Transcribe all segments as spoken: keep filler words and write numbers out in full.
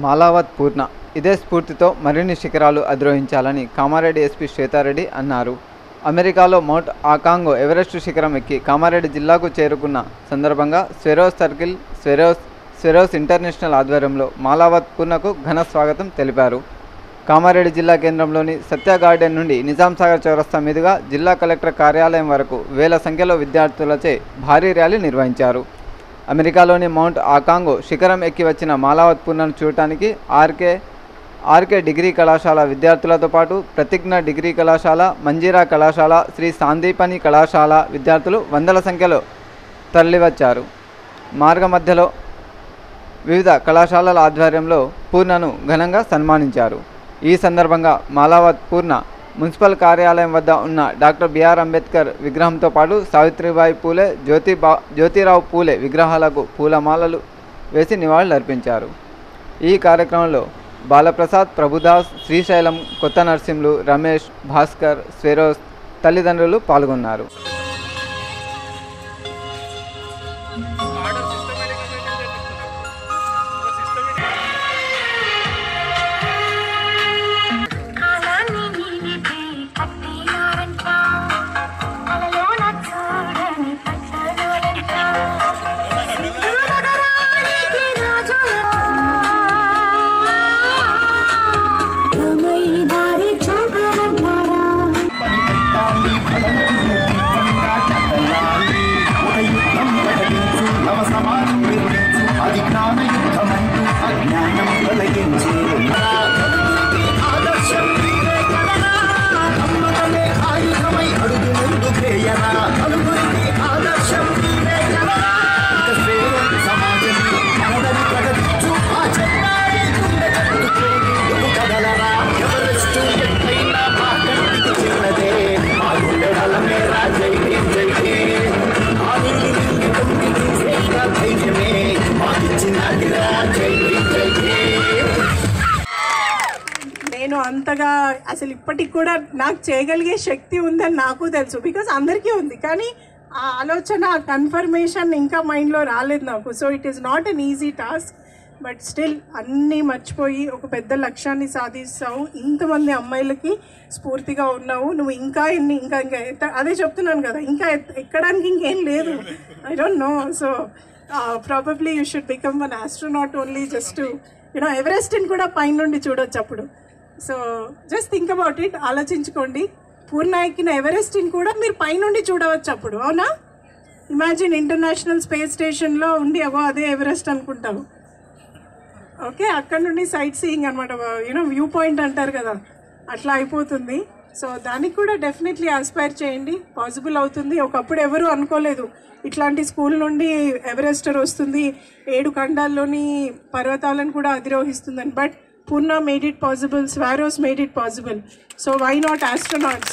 మాలావత్ పూర్ణ. ఇదే స్ఫూర్తితో మరిన్ని శిఖరాలు అధిరోహించాలని కామారెడ్డి ఎస్పీ శ్వేతారెడ్డి అన్నారు. అమెరికాలో మౌంట్ ఆకాంగో ఎవరెస్టు శిఖరం ఎక్కి కామారెడ్డి జిల్లాకు చేరుకున్న సందర్భంగా స్వెరోస్ సర్కిల్ స్వెరోస్ స్వెరోస్ ఇంటర్నేషనల్ ఆధ్వర్యంలో మాలావత్ పూర్ణకు ఘన స్వాగతం తెలిపారు. కామారెడ్డి జిల్లా కేంద్రంలోని సత్య గార్డెన్ నుండి నిజాంసాగర్ చౌరస్తా మీదుగా జిల్లా కలెక్టర్ కార్యాలయం వరకు వేల సంఖ్యలో విద్యార్థులచే భారీ ర్యాలీ నిర్వహించారు. అమెరికాలోని మౌంట్ ఆకాంగో శిఖరం ఎక్కి వచ్చిన మాలావత్ పూర్ణను చూడటానికి ఆర్కే ఆర్కే డిగ్రీ కళాశాల విద్యార్థులతో పాటు ప్రతిజ్ఞ డిగ్రీ కళాశాల, మంజీరా కళాశాల, శ్రీ సాందీపని కళాశాల విద్యార్థులు వందల సంఖ్యలో తరలివచ్చారు. మార్గ మధ్యలో వివిధ కళాశాలల ఆధ్వర్యంలో పూర్ణను ఘనంగా సన్మానించారు. ఈ సందర్భంగా మాలావత్ పూర్ణ మున్సిపల్ కార్యాలయం వద్ద ఉన్న డాక్టర్ బిఆర్ అంబేద్కర్ విగ్రహంతో పాటు సావిత్రిబాయి పూలే, జ్యోతిబా జ్యోతిరావు పూలే విగ్రహాలకు పూలమాలలు వేసి నివాళులర్పించారు. ఈ కార్యక్రమంలో బాలప్రసాద్, ప్రభుదాస్, శ్రీశైలం, కొత్త నర్సింహులు, రమేష్, భాస్కర్, స్వెరోస్ తల్లిదండ్రులు పాల్గొన్నారు. నేను అంతగా అసలు ఇప్పటికి కూడా నాకు చేయగలిగే శక్తి ఉందని నాకు తెలుసు, బికాస్ అందరికీ ఉంది. కానీ ఆ ఆలోచన, కన్ఫర్మేషన్ ఇంకా మైండ్లో రాలేదు నాకు. So it is not an easy task, but still అన్నీ మర్చిపోయి ఒక పెద్ద లక్ష్యాన్ని సాధిస్తావు. ఇంతమంది అమ్మాయిలకి స్ఫూర్తిగా ఉన్నావు. నువ్వు ఇంకా ఎన్ని ఇంకా ఇంకా అదే చెప్తున్నాను కదా, ఇంకా ఎక్కడానికి ఇంకేం లేదు. I don't know. So probably you should become one astronaut only just to you know ఎవరెస్ట్ని కూడా పైన నుండి చూడొచ్చు అప్పుడు. So just think about it. ఆలోచించుకోండి. పూర్ణ ఎక్కిన ఎవరెస్ట్ని కూడా మీరు పైనుండి చూడవచ్చు అప్పుడు. అవునా? ఇమాజిన్ ఇంటర్నేషనల్ స్పేస్ స్టేషన్లో ఉండి అవో అదే ఎవరెస్ట్ అనుకుంటావు. ఓకే, అక్కడ నుండి సైట్ సీయింగ్ అనమాట, యూనో వ్యూ పాయింట్ అంటారు కదా, అట్లా అయిపోతుంది. సో దానికి కూడా డెఫినెట్లీ ఆస్పైర్ చేయండి. పాసిబుల్ అవుతుంది. ఒకప్పుడు ఎవరు అనుకోలేదు ఇట్లాంటి స్కూల్ నుండి ఎవరెస్టర్ వస్తుంది, ఏడు ఖండాల్లోని పర్వతాలను కూడా అధిరోహిస్తుందని. But Purna made it possible, Swaros made it possible. So why not astronauts?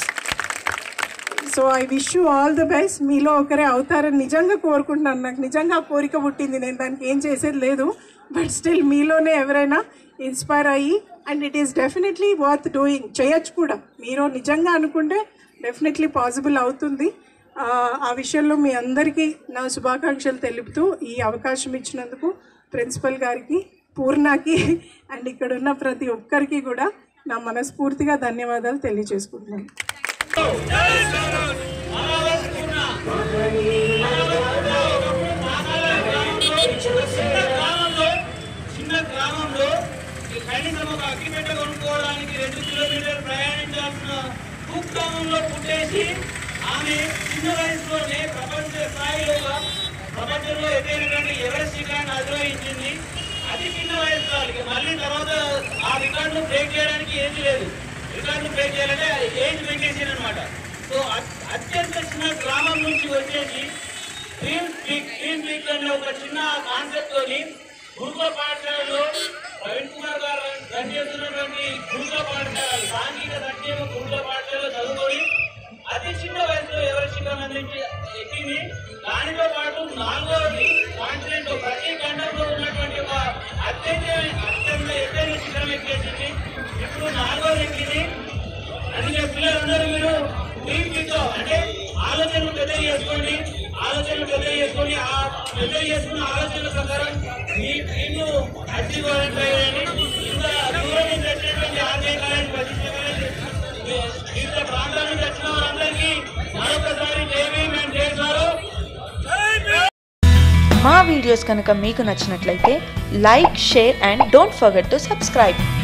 So I wish you all the best. మీలో ఒకరే అవుతారని నిజంగా కోరుకుంటున్నాను. నాకు నిజంగా కోరిక పుట్టింది. నేను దానికి ఏం చేసేది లేదు. బట్ స్టిల్ మీలోనే ఎవరైనా ఇన్స్పైర్ అయ్యి, and it is definitely worth doing. చేయొచ్చు కూడా. మీరు నిజంగా అనుకుంటే డెఫినెట్లీ పాసిబుల్ అవుతుంది. ఆ విషయంలో మీ అందరికీ నా శుభాకాంక్షలు తెలుపుతూ ఈ అవకాశం ఇచ్చినందుకు ప్రిన్సిపల్ గారికి, పూర్ణకి అండ్ ఇక్కడ ఉన్న ప్రతి ఒక్కరికి కూడా నా మనస్ఫూర్తిగా ధన్యవాదాలు తెలియజేసుకుంటున్నాను. చిన్న గ్రామంలో కనీసం ఒక అగ్గిపెట్ట కొనుక్కోవడానికి రెండు కిలోమీటర్లు ప్రయాణించాల్సిన కుగ్రామంలో పుట్టేసి ఆమె చిన్న వయసులోనే ప్రపంచ స్థాయిలో ప్రపంచంలో ఎదురైనటువంటి ఎవరెస్ట్ శిఖరాన్ని అధిరోహించింది. అది చిన్న వయసు వాళ్ళకి. మళ్ళీ తర్వాత ఆ రికార్డును బ్రేక్ చేయడానికి ఏమీ లేదు. రికార్డును బ్రేక్ చేయాలంటే ఏజ్ పెట్టేసారు అనమాట. సో అత్యంత చిన్న గ్రామం నుంచి వచ్చేసి డ్రీమ్ స్పీక్ డ్రీమ్ స్పీక్ అనే ఒక చిన్న కాన్సెప్ట్ తోని గురుకుల పాఠశాలలో ప్రవీణ్ కుమార్ గారు రన్ చేస్తున్నటువంటి గురుకుల పాఠశాల, సాంఘిక సంక్షేమ గురుకుల పాఠశాలలో చదువుకొని అతి చిన్న వయసులో ఎవరెస్ట్ శిఖరం అందించి ఎక్కింది. దానితో పాటు నాలుగోది కాంటినెంట్ ప్రతి ఖండంలో ఉన్నటువంటి ఒక అత్యంత అత్యంత ఎత్తైన శిఖరం ఎక్కేసింది. ఇప్పుడు నాలుగోది ఎక్కింది. అందుకే పిల్లలందరూ మీరు డ్రీమ్తో అంటే ఆలోచనలు పెద్ద చేసుకోండి. ఆలోచనలు పెద్ద చేసుకొని ఆ పెద్ద చేసుకున్న ఆలోచనల ప్రకారం మీ డ్రీమ్ అచీవ్ అవ్వాలని వివిధ ప్రాంతాల నుంచి వచ్చిన వారందరికీ మరొకసారి జేబీ మేము చేశారు. మా వీడియోస్ కనుక మీకు నచ్చినట్లయితే like, share and don't forget to subscribe.